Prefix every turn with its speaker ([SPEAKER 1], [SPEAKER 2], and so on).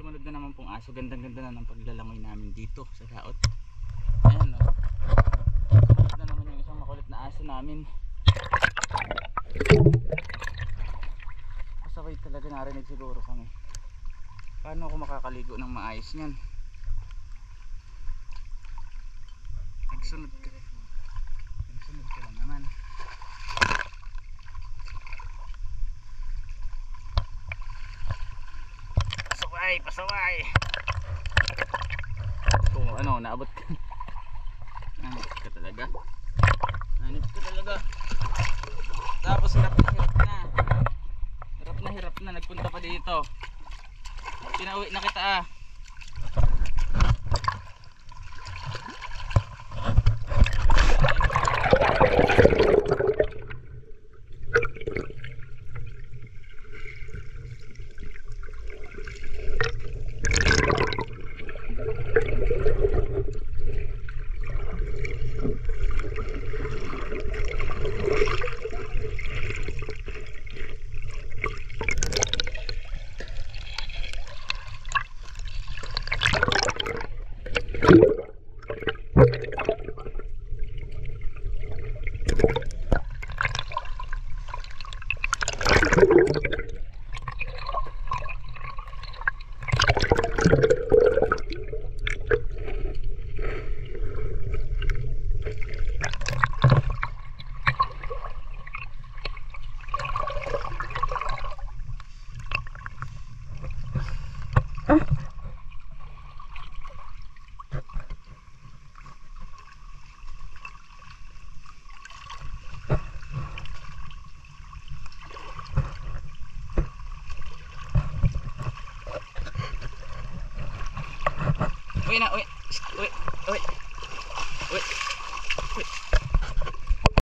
[SPEAKER 1] sumunod na naman pong aso. Gandang ganda na ng paglalangoy namin dito sa daot. Ayan o. Sumunod na naman yung isang makulit na aso namin. Pasaway talaga, narinig siguro kami. Paano ako makakaligo ng maayos niyan? Nagsunod ka. Nagsunod ka lang naman. Pasaway, pasaway. Kung ano, naabot ka. Nanip ka talaga. Nanip ka talaga. Tapos hirap na hirap na. Hirap na hirap na. Nagpunta pa dito. Pinauwi na kita ah. Uy na, uy. Uy, uy.